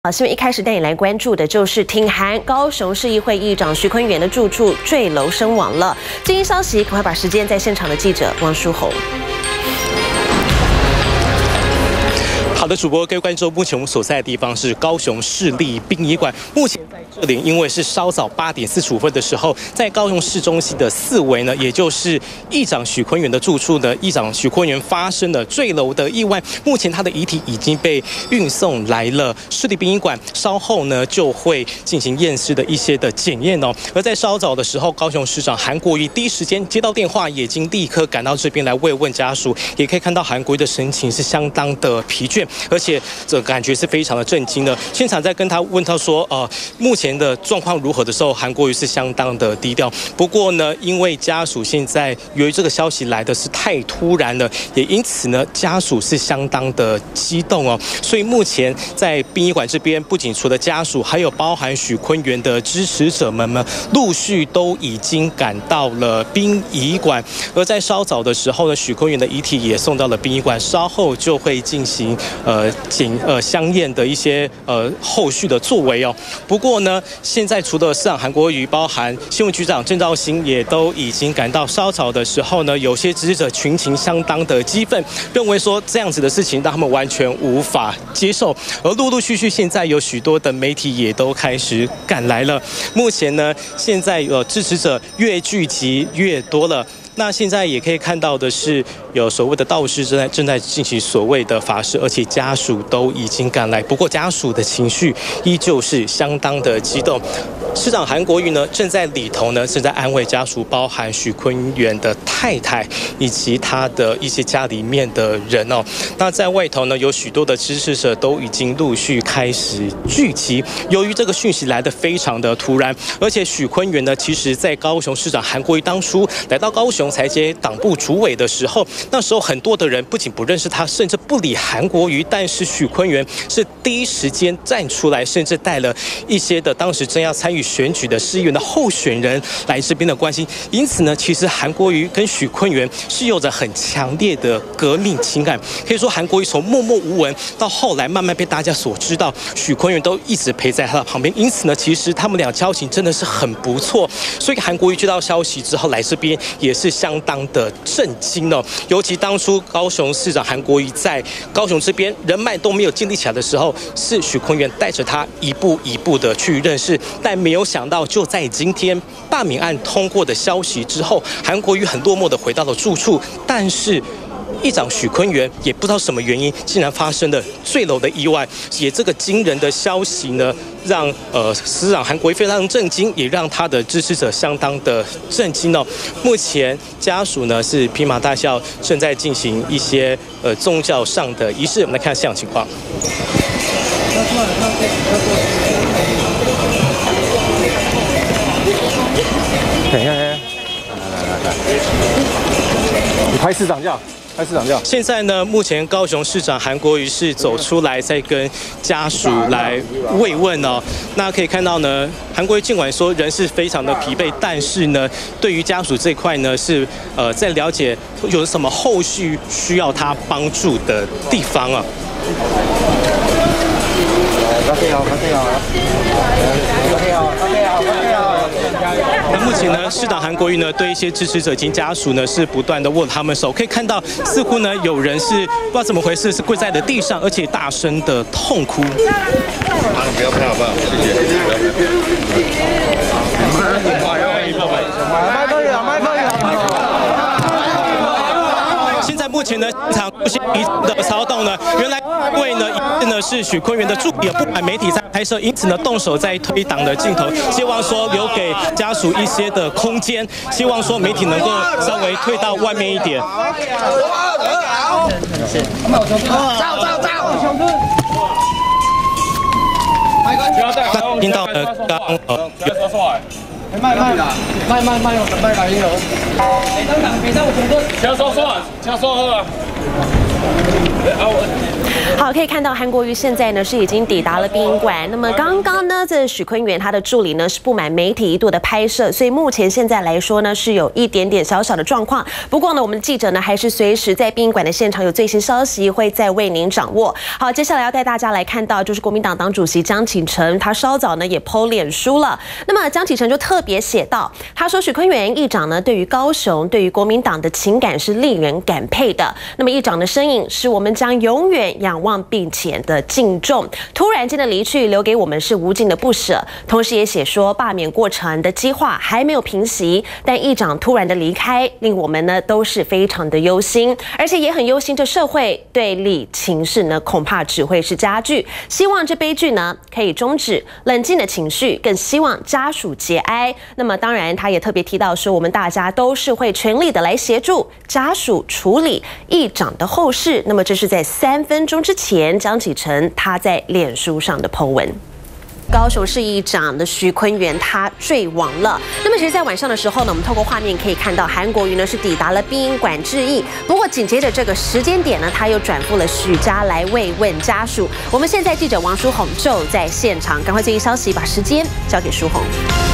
新闻一开始带你来关注的就是挺韩高雄市议会议长徐坤元的住处坠楼身亡了。最新消息，赶快把时间在现场的记者王淑红。 好的，主播各位观众，目前我们所在的地方是高雄市立殡仪馆。目前在这里，因为是稍早8点45分的时候，在高雄市中心的4围呢，也就是议长许坤元的住处呢，议长许坤元发生了坠楼的意外。目前他的遗体已经被运送来了市立殡仪馆，稍后呢就会进行验尸的一些的检验哦。而在稍早的时候，高雄市长韩国瑜第一时间接到电话，也已经立刻赶到这边来慰问家属。也可以看到韩国瑜的神情是相当的疲倦。而且这感觉是非常的震惊的。现场在跟他问他说，目前的状况如何的时候，韩国瑜是相当的低调。不过呢，因为家属现在由于这个消息来的是太突然了，也因此呢，家属是相当的激动哦。所以目前在殡仪馆这边，不仅除了家属，还有包含许坤元的支持者们陆续都已经赶到了殡仪馆。而在稍早的时候呢，许坤元的遗体也送到了殡仪馆，稍后就会进行相验的一些后续的作为哦。不过呢，现在除了市长韩国瑜，包含新闻局长郑肇兴也都已经赶到。稍早的时候呢，有些支持者群情相当的激愤，认为说这样子的事情让他们完全无法接受。而陆陆续续现在有许多的媒体也都开始赶来了。目前呢，现在支持者越聚集越多了。那现在也可以看到的是，有所谓的道士正在进行所谓的法事，而且家属都已经赶来。不过家属的情绪依旧是相当的激动。市长韩国瑜呢，正在里头呢，正在安慰家属，包含许坤元的太太以及他的一些家里面的人哦。那在外头呢，有许多的支持者都已经陆续开始聚集。由于这个讯息来得非常的突然，而且许坤元呢，其实在高雄市长韩国瑜当初来到高雄才接党部主委的时候，那时候很多的人不仅不认识他，甚至不理韩国瑜。但是许坤元是第一时间站出来，甚至带了一些的当时正要参与选举的市议员的候选人来这边的关心。因此呢，其实韩国瑜跟许坤元是有着很强烈的革命情感。可以说韩国瑜从默默无闻到后来慢慢被大家所知道，许坤元都一直陪在他的旁边。因此呢，其实他们俩交情真的是很不错。所以韩国瑜接到消息之后来这边也是相当的震惊哦。尤其当初高雄市长韩国瑜在高雄这边人脉都没有建立起来的时候，是许坤元带着他一步一步的去认识。但没有想到，就在今天罢免案通过的消息之后，韩国瑜很落寞的回到了住处，但是议长许坤元也不知道什么原因，竟然发生了坠楼的意外。也这个惊人的消息呢，让市长韩国瑜非常震惊，也让他的支持者相当的震惊哦。目前家属呢是披麻戴孝，正在进行一些宗教上的仪式。我们来看现场情况。 等一下，来，你拍市长叫。 现在呢，目前高雄市长韩国瑜是走出来，在跟家属来慰问哦。那可以看到呢，韩国瑜尽管说人是非常的疲惫，但是呢，对于家属这块呢，是在了解有什么后续需要他帮助的地方啊。那目前呢，市长韩国瑜呢，对一些支持者及家属呢，是不断的握他们手。可以看到，似乎呢，有人是不知道怎么回事，是跪在了地上，而且大声的痛哭。 不要拍好不好？谢谢。 现在目前呢，现场出现一次的骚动呢，原来因为呢，一次呢是许坤元的助理不满媒体在拍摄，因此呢动手在推挡的镜头，希望说留给家属一些的空间，希望说媒体能够稍微退到外面一点。那听到刚卖来了，别当我重复，请说啊。 好，可以看到韩国瑜现在呢是已经抵达了殡仪馆。那么刚刚呢，这许坤元他的助理呢是不满媒体一度的拍摄，所以目前现在来说呢是有一点点小小的状况。不过呢，我们的记者呢还是随时在殡仪馆的现场有最新消息会再为您掌握。好，接下来要带大家来看到就是国民党党主席江启臣，他稍早呢也 po 脸书了。那么江启臣就特别写道，他说许坤元议长呢对于高雄、对于国民党的情感是令人感佩的。那么议长的身影是我们将永远仰望并且的敬重，突然间的离去留给我们是无尽的不舍。同时也写说罢免过程的激化还没有平息，但议长突然的离开令我们呢都是非常的忧心，而且也很忧心这社会对立情势呢恐怕只会是加剧。希望这悲剧呢可以终止，冷静的情绪，更希望家属节哀。那么当然他也特别提到说，我们大家都是会全力的来协助家属处理议长的后事。那么这是在3分钟之前江启臣他在脸书上的 po 文。高雄市议长的徐坤元他坠亡了。那么其实在晚上的时候呢，我们透过画面可以看到韩国瑜呢是抵达了殡仪馆致意。不过紧接着这个时间点呢，他又转赴了许家来慰问家属。我们现在记者王淑红就在现场，赶快最新消息把时间交给淑红。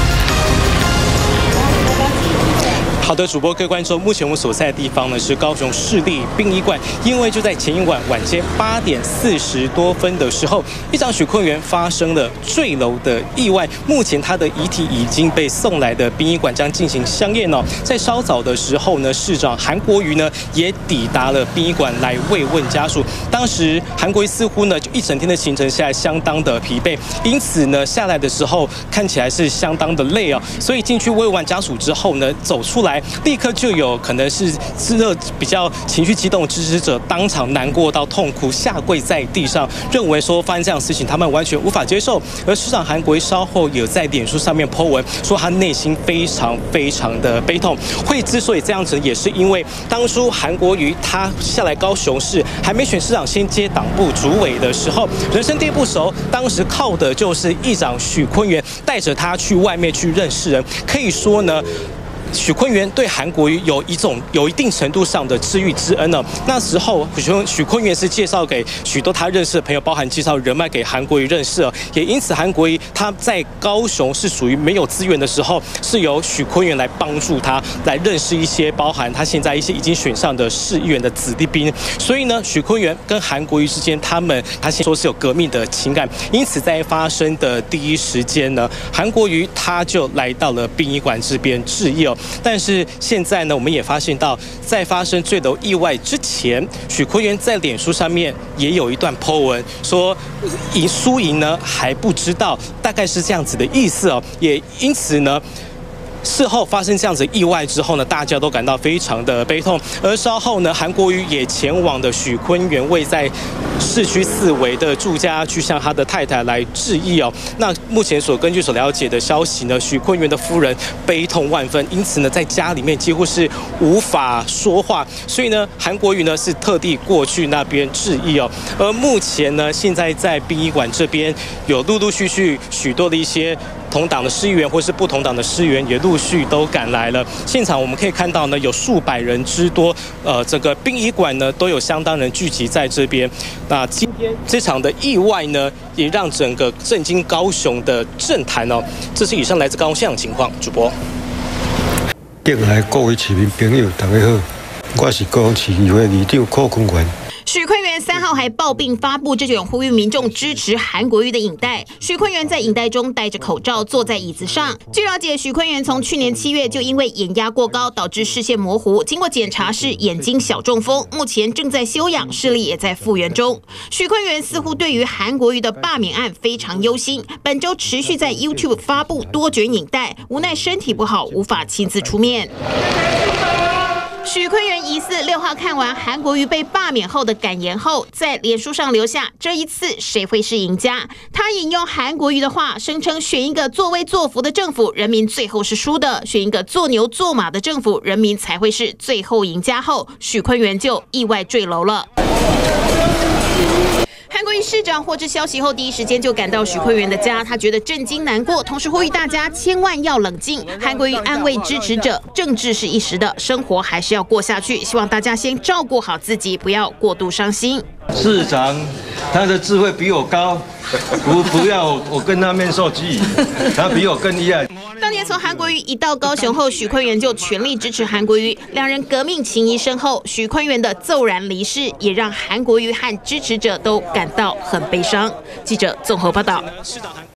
好的，主播各位观众，目前我们所在的地方呢是高雄市立殡仪馆，因为就在前一晚晚间8点40多分的时候，议长许坤元发生了坠楼的意外。目前他的遗体已经被送来的殡仪馆将进行相验哦。在稍早的时候呢，市长韩国瑜呢也抵达了殡仪馆来慰问家属。当时韩国瑜似乎呢就一整天的行程下来相当的疲惫，因此呢下来的时候看起来是相当的累哦。所以进去慰问家属之后呢，走出来。立刻就有可能是比较情绪激动的支持者当场难过到痛哭，下跪在地上，认为说发生这样的事情他们完全无法接受。而市长韩国瑜稍后有在脸书上面 po 文说他内心非常非常的悲痛。会之所以这样子，也是因为当初韩国瑜他下来高雄市还没选市长，先接党部主委的时候，人生地不熟，当时靠的就是议长许坤元带着他去外面去认识人，可以说呢。许坤元对韩国瑜有一定程度上的知遇之恩呢。那时候许坤元是介绍给许多他认识的朋友，包含介绍人脉给韩国瑜认识了。也因此，韩国瑜他在高雄是属于没有资源的时候，是由许坤元来帮助他来认识一些包含他现在一些已经选上的市议员的子弟兵。所以呢，许坤元跟韩国瑜之间，他先说是有革命的情感。因此，在发生的第一时间呢，韩国瑜他就来到了殡仪馆这边致意哦。但是现在呢，我们也发现到，在发生坠楼意外之前，许坤元在脸书上面也有一段 po 文，说输赢呢还不知道，大概是这样子的意思哦。也因此呢。事后发生这样子意外之后呢，大家都感到非常的悲痛。而稍后呢，韩国瑜也前往的许坤元位在市区4维的住家，去向他的太太来致意哦。那目前根据所了解的消息呢，许坤元的夫人悲痛万分，因此呢，在家里面几乎是无法说话。所以呢，韩国瑜呢是特地过去那边致意哦。而目前呢，现在在殡仪馆这边有陆陆续续许多的一些。同党的市议员或是不同党的市议员也陆续都赶来了。现场我们可以看到呢，有数百人之多，整个殡仪馆呢都有相当人聚集在这边。那今天这场的意外呢，也让整个震惊高雄的政坛哦。这是以上来自高雄现场情况，主播。 敬爱各位市民朋友，大家好，我是高雄市议会议长柯坤元。 许坤元3号还抱病发布这种呼吁民众支持韩国瑜的影带。许坤元在影带中戴着口罩坐在椅子上。据了解，许坤元从去年7月就因为眼压过高导致视线模糊，经过检查是眼睛小中风，目前正在休养，视力也在复原中。许坤元似乎对于韩国瑜的罢免案非常忧心，本周持续在 YouTube 发布多卷影带，无奈身体不好无法亲自出面。许坤元疑似6号看完韩国瑜被罢免后的感言后，在脸书上留下这一次谁会是赢家。他引用韩国瑜的话，声称选一个作威作福的政府，人民最后是输的；选一个做牛做马的政府，人民才会是最后赢家后，许坤元就意外坠楼了。 韩国瑜市长获知消息后，第一时间就赶到许坤元的家，他觉得震惊难过，同时呼吁大家千万要冷静。韩国瑜安慰支持者，政治是一时的，生活还是要过下去，希望大家先照顾好自己，不要过度伤心。 市长他的智慧比我高，不要我跟他面授机，他比我更厉害。 当年从韩国瑜一到高雄后，许坤元就全力支持韩国瑜，两人革命情谊深厚。许坤元的骤然离世，也让韩国瑜和支持者都感到很悲伤。记者综合报道。